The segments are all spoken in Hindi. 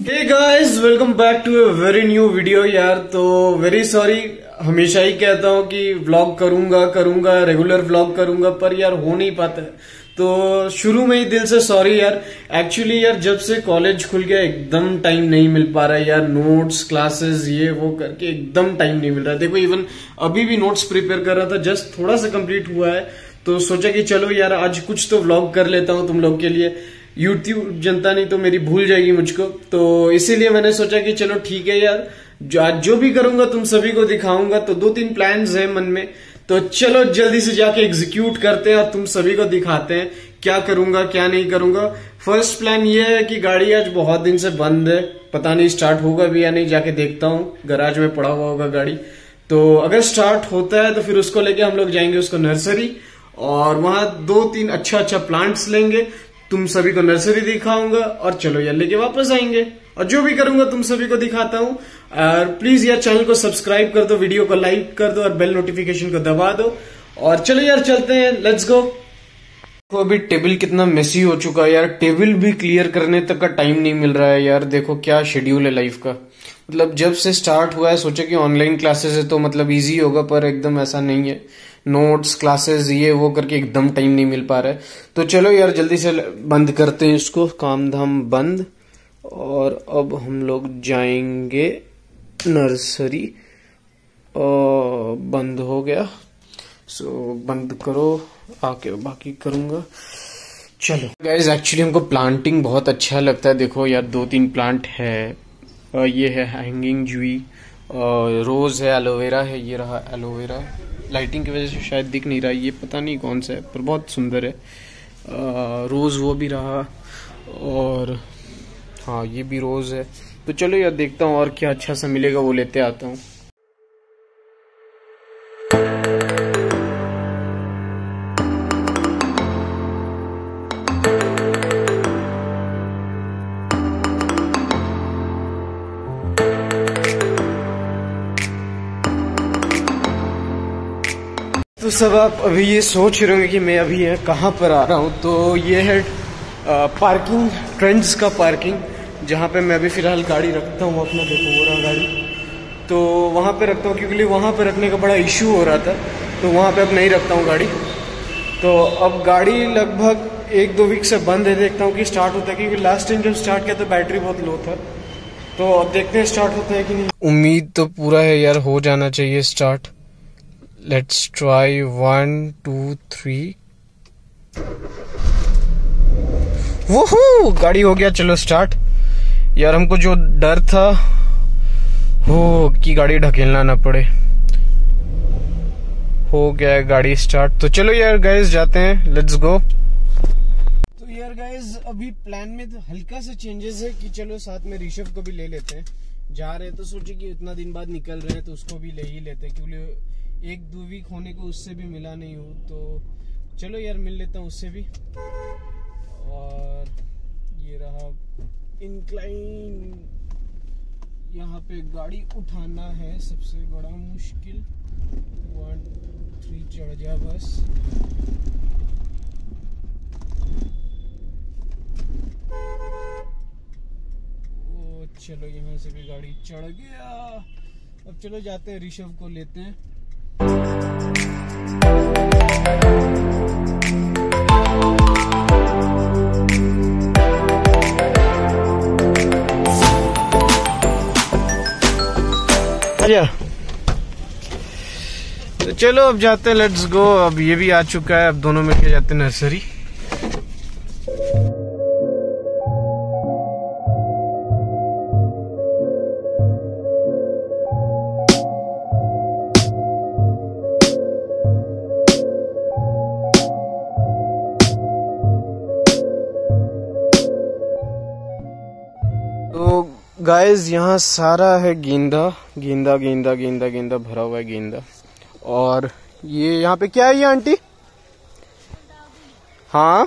Hey guys, welcome back to a very new video. यार तो वेरी सॉरी, हमेशा ही कहता हूँ कि व्लॉग करूंगा रेगुलर व्लॉग करूंगा, पर यार हो नहीं पाता है। तो शुरू में ही दिल से सॉरी यार। एक्चुअली यार जब से कॉलेज खुल गया एकदम टाइम नहीं मिल पा रहा है यार। नोट्स क्लासेस ये वो करके एकदम टाइम नहीं मिल रहा है। देखो इवन अभी भी नोट्स प्रिपेयर कर रहा था, जस्ट थोड़ा सा कंप्लीट हुआ है, तो सोचा कि चलो यार आज कुछ तो व्लॉग कर लेता हूँ तुम लोग के लिए। यूट्यूब जनता नहीं तो मेरी भूल जाएगी मुझको, तो इसीलिए मैंने सोचा कि चलो ठीक है यार, आज जो भी करूंगा तुम सभी को दिखाऊंगा। तो 2-3 प्लान्स है मन में, तो चलो जल्दी से जाके एग्जीक्यूट करते हैं और तुम सभी को दिखाते हैं क्या करूंगा क्या नहीं करूंगा। फर्स्ट प्लान ये है कि गाड़ी आज बहुत दिन से बंद है, पता नहीं स्टार्ट होगा भी या नहीं, जाके देखता हूँ। गराज में पड़ा हुआ होगा गाड़ी, तो अगर स्टार्ट होता है तो फिर उसको लेके हम लोग जाएंगे उसको नर्सरी, और वहां 2-3 अच्छा प्लांट्स लेंगे, तुम सभी को नर्सरी दिखाऊंगा और चलो यार लेके वापस आएंगे। और जो भी करूंगा तुम सभी को दिखाता हूँ। और प्लीज यार चैनल को सब्सक्राइब कर दो, वीडियो को लाइक कर दो और बेल नोटिफिकेशन को दबा दो। और चलो यार चलते हैं, लेट्स गो। तो अभी टेबल कितना मेसी हो चुका है यार, टेबल भी क्लियर करने तक का टाइम नहीं मिल रहा है यार। देखो क्या शेड्यूल है लाइफ का। मतलब जब से स्टार्ट हुआ है सोचा कि ऑनलाइन क्लासेस है तो मतलब इजी होगा, पर एकदम ऐसा नहीं है। नोट्स क्लासेस ये वो करके एकदम टाइम नहीं मिल पा रहा है। तो चलो यार जल्दी से बंद करते हैं इसको, काम धाम बंद। और अब हम लोग जाएंगे नर्सरी। बंद हो गया, सो बंद करो, आके बाकी करूंगा। चलो गाइज, एक्चुअली हमको प्लांटिंग बहुत अच्छा लगता है। देखो यार 2-3 प्लांट है। ये है हैंगिंग जूई, रोज है, एलोवेरा है। ये रहा एलोवेरा, लाइटिंग की वजह से शायद दिख नहीं रहा, ये पता नहीं कौन सा है पर बहुत सुंदर है। रोज वो भी रहा, और हाँ ये भी रोज है। तो चलो यार देखता हूँ और क्या अच्छा सा मिलेगा वो लेते आता हूँ। तो सब आप अभी ये सोच रहे होंगे कि मैं अभी है कहाँ पर आ रहा हूँ। तो ये है पार्किंग, ट्रेंड्स का पार्किंग, जहाँ पे मैं अभी फिलहाल गाड़ी रखता हूँ अपना। देखो वो रहा गाड़ी, तो वहाँ पे रखता हूँ क्योंकि वहाँ पे रखने का बड़ा इशू हो रहा था, तो वहाँ पे अब नहीं रखता हूँ गाड़ी। तो अब गाड़ी लगभग 1-2 वीक से बंद है, देखता हूँ कि स्टार्ट होता है, क्योंकि लास्ट टाइम जब स्टार्ट किया तो बैटरी बहुत लो था। तो अब देखते हैं स्टार्ट होता है कि नहीं। उम्मीद तो पूरा है यार, हो जाना चाहिए स्टार्ट। Let's try 1 2 3। वोहू, गाड़ी हो गया, चलो स्टार्ट। यार हमको जो डर था हो कि गाड़ी ढकेलना ना पड़े, हो गया है गाड़ी स्टार्ट। तो चलो यार गाइस जाते हैं, लेट्स गो। तो यार गाइस अभी प्लान में तो हल्का सा चेंजेस है कि चलो साथ में ऋषभ को भी ले लेते हैं। जा रहे हैं तो सोचे कि इतना दिन बाद निकल रहे हैं तो उसको भी ले ही लेते हैं, क्योंकि 1-2 वीक होने को उससे भी मिला नहीं हूँ। तो चलो यार मिल लेता हूँ उससे भी। और ये रहा इंक्लाइन, यहाँ पे गाड़ी उठाना है सबसे बड़ा मुश्किल। 1 2 3 चढ़ जा बस। ओ चलो यहाँ से भी गाड़ी चढ़ गया। अब चलो जाते हैं, ऋषभ को लेते हैं। आजा, तो चलो अब जाते हैं, लेट्स गो। अब ये भी आ चुका है, अब दोनों मिलके जाते हैं नर्सरी। तो गाइस यहाँ सारा है गेंदा गेंदा गेंदा गेंदा गेंदा भरा हुआ है गेंदा। और ये यहाँ पे क्या है ये आंटी? हाँ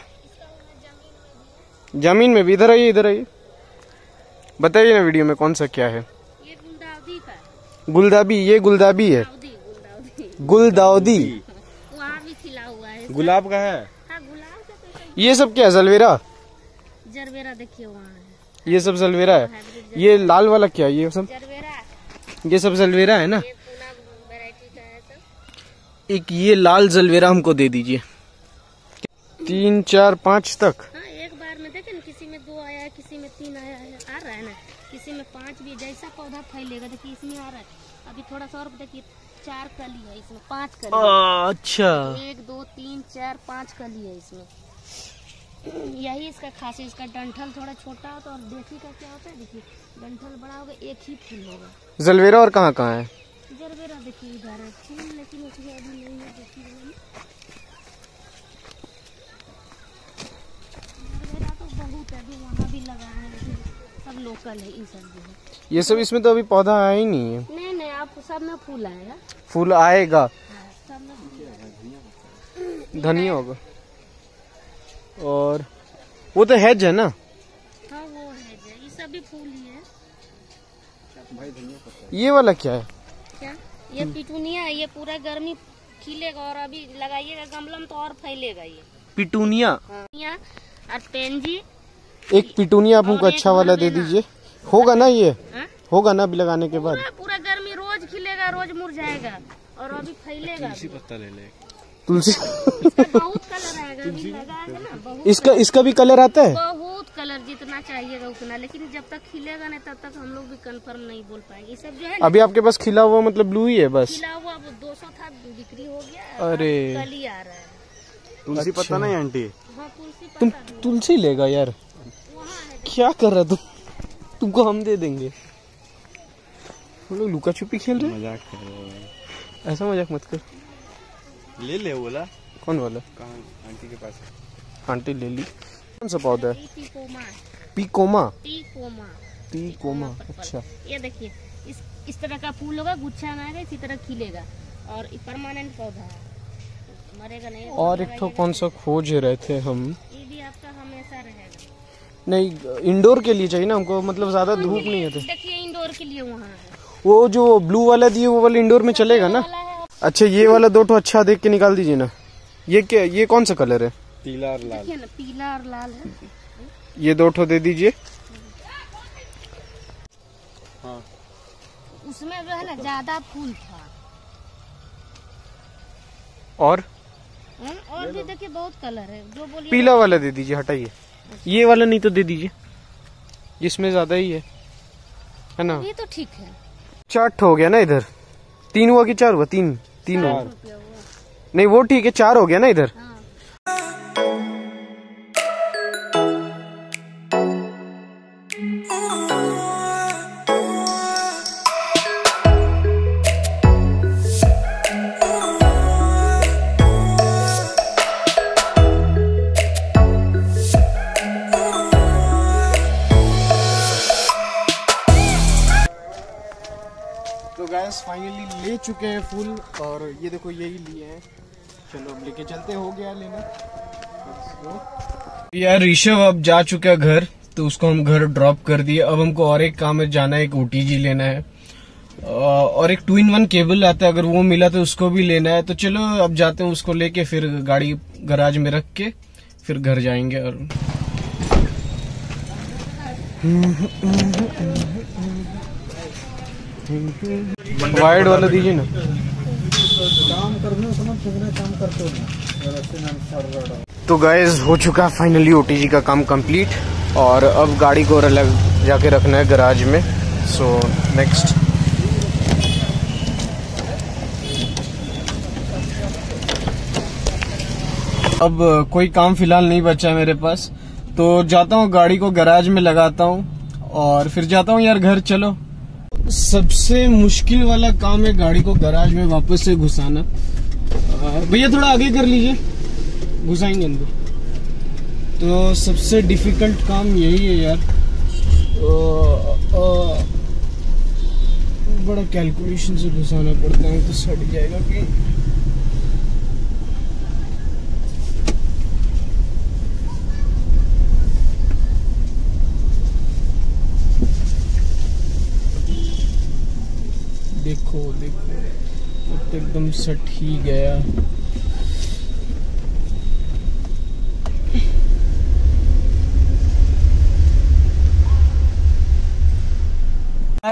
जमीन में भी, इधर आइए इधर आइए, बताइए ना वीडियो में कौन सा क्या है। ये गुलदाउदी का, गुलदाबी, ये गुलदाबी है, गुलदाउदी। वहाँ भी खिला हुआ है, गुलाब का है। हाँ गुलाब का। ये सब क्या है? जलवेरा, जरबेरा देखिए वहाँ ये सब जलवेरा है। ये लाल वाला क्या है? ये सब जरबेरा, ये सब जलवेरा है ना। ये पूना वैरायटी का है सब। एक ये लाल जलवेरा हमको दे दीजिए। 3 4 5 तक। हाँ, एक बार में देखे ना, किसी में 2 आया है, किसी में 3 आया है, आ रहा है ना, किसी में 5 भी। जैसा पौधा फैलेगा देखिए, इसमें आ रहा है अभी थोड़ा सा और, देखिए 4 कली है इसमें, 5 कली है। अच्छा, 1 2 3 4 5 कली है इसमें। यही इसका खास है। इसका डंठल थोड़ा छोटा होता है, और देसी का क्या होता है, देखिए डंठल बड़ा होगा, एक ही फूल होगा। जलवेरा और कहाँ कहाँ है? जरबेरा देखिए इधर है फूल, लेकिन उसमें अभी नहीं है। देखिए जरबेरा तो बहुत है, अभी वहाँ भी लगा है, लेकिन सब लोकल है। इन सब जो है ये सब, इसमें तो अभी पौधा आया ही नहीं है। नहीं, आप सब में फूल आएगा। फूल आएगा, हाँ, सब में फूल आएगा। धनिया होगा। और वो तो हैज है ना। हाँ, वो है, ये सब भी फूल ही है। ये वाला क्या है? क्या? ये पिटूनिया है। ये पूरा गर्मी खिलेगा, और अभी लगाइएगा गमला में तो और फैलेगा ये। पिटूनिया। हाँ, और पेंजी। एक पिटूनिया आप हमको अच्छा वाला दे दीजिए। होगा ना ये? हाँ? होगा ना अभी लगाने के बाद? पूरा गर्मी रोज खिलेगा, रोज मुरझाएगा, और अभी फैलेगा। तुलसी पत्ता ले ले। इसका बहुत कलर आएगा, अभी लगाएगा ना बहुत। इसका भी कलर आता है? बहुत कलर, जितना चाहिएगा उतना, लेकिन जब तक खिलेगा नहीं तब तक हम लोग भी कंफर्म नहीं बोल पाएंगे। ये सब जो है अभी आपके पास खिला हुआ मतलब ब्लू ही है बस? खिला हुआ 200 था, बिक्री हो गया। अरे, कल ही आ रहा है। तुलसी पत्ता नहीं आंटी? हाँ, तुलसी तुम पत्ता तुलसी लेगा यार? वहाँ है। क्या कर रहा तुम? तुमको हम दे देंगे। हम लोग लुका छुपी खेल रहे हैं। मजाक कर रहे हैं। ऐसा मजाक मत कर। ले ले बोला। कौन वाला? कहाँ? आंटी के पास है। आंटी ले ली। कौन सा पौधा है? टीकोमा। पीकोमा। टीकोमा। पीकोमा, अच्छा। ये देखिए, इस तरह का फूल होगा, गुच्छा में आएगा, इसी तरह खिलेगा, और परमानेंट पौधा है, मरेगा नहीं। और एक तो कौन सा खोज रहे थे हम? ये भी आपका हमेशा रहेगा। नहीं, इंडोर के लिए चाहिए ना हमको, मतलब ज्यादा धूप नहीं है तो। देखिए इंडोर के लिए वहाँ है। वो जो ब्लू वाला दिए वो वाला इंडोर में चलेगा ना? अच्छा, ये वाला 2 ठो अच्छा देख के निकाल दीजिए ना। ये क्या, ये कौन सा कलर है? पीला और लाल। देखिए ना, पीला और लाल है। ये 2 ठो दे दीजिए। हाँ, उसमें जो है ना ज्यादा फूल था। और भी देखिए बहुत कलर है, जो बोलिए। पीला वाला दे दीजिए, हटाइए। ये वाला नहीं तो दे दीजिए, जिसमें ज्यादा ही है ना? ये तो ठीक है। 4 ठो हो गया ना इधर? 3 हुआ कि 4 हुआ? 3 हुआ। रुपया हुआ। नहीं वो ठीक है, 4 हो गया ना इधर। हाँ। तो गैस फाइनली ले चुके हैं फूल, और ये देखो यही लिए हैं। चलो अब लेके चलते, हो गया लेना। यार ऋषभ अब जा चुका है घर, तो उसको हम घर ड्रॉप कर दिए। अब हमको और एक काम है, जाना है, एक OTG लेना है, और एक 2-in-1 केबल आता है, अगर वो मिला तो उसको भी लेना है। तो चलो अब जाते हैं, उसको लेके फिर गाड़ी गराज में रख के फिर घर जाएंगे। और वाइड वाला दीजिए ना। तो गाइस हो चुका फाइनली OTG का काम कंप्लीट, और अब गाड़ी को अलग जाके रखना है गराज में। सो नेक्स्ट अब कोई काम फिलहाल नहीं बचा है मेरे पास, तो जाता हूँ गाड़ी को गराज में लगाता हूँ और फिर जाता हूँ यार घर। चलो, सबसे मुश्किल वाला काम है गाड़ी को गराज में वापस से घुसाना। भैया थोड़ा आगे कर लीजिए, घुसाएंगे अंदर। तो सबसे डिफिकल्ट काम यही है यार, बड़ा कैलकुलेशन से घुसाना पड़ता है, तो सट जाएगा कि देखो अब तो एकदम सट ही गया।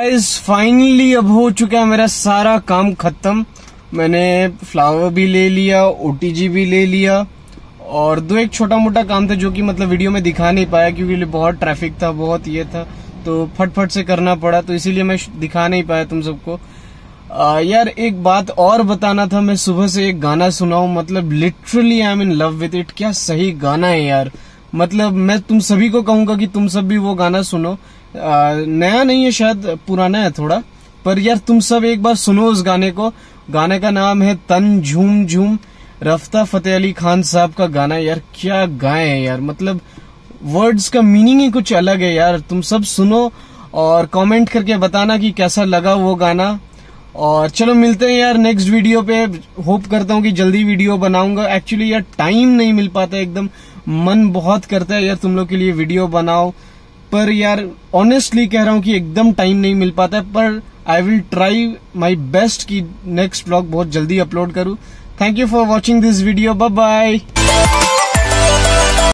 गाइस फाइनली अब हो चुका है मेरा सारा काम खत्म। मैंने फ्लावर भी ले लिया, ओटीजी भी ले लिया, और दो एक छोटा मोटा काम था जो कि मतलब वीडियो में दिखा नहीं पाया क्योंकि बहुत ट्रैफिक था, बहुत ये था, तो फटफट से करना पड़ा, तो इसीलिए मैं दिखा नहीं पाया तुम सबको। यार एक बात और बताना था, मैं सुबह से एक गाना सुना हूं, मतलब literally I am in love with it. क्या सही गाना है यार, मतलब मैं तुम सभी को कहूंगा कि तुम सब भी वो गाना सुनो। नया नहीं है, शायद पुराना है थोड़ा, पर यार तुम सब एक बार सुनो उस गाने को। गाने का नाम है तन झूम झूम, रफ्ता फतेह अली खान साहब का गाना। यार क्या गाए हैं यार, मतलब वर्ड्स का मीनिंग ही कुछ अलग है यार। तुम सब सुनो और कमेंट करके बताना कि कैसा लगा वो गाना। और चलो मिलते हैं यार नेक्स्ट वीडियो पे। होप करता हूँ कि जल्दी वीडियो बनाऊंगा। एक्चुअली यार टाइम नहीं मिल पाता, एकदम मन बहुत करता है यार तुम लोग के लिए वीडियो बनाओ, पर यार ऑनेस्टली कह रहा हूँ कि एकदम टाइम नहीं मिल पाता है, पर I will try my best कि नेक्स्ट व्लॉग बहुत जल्दी अपलोड करूँ। Thank you for watching this video, bye bye.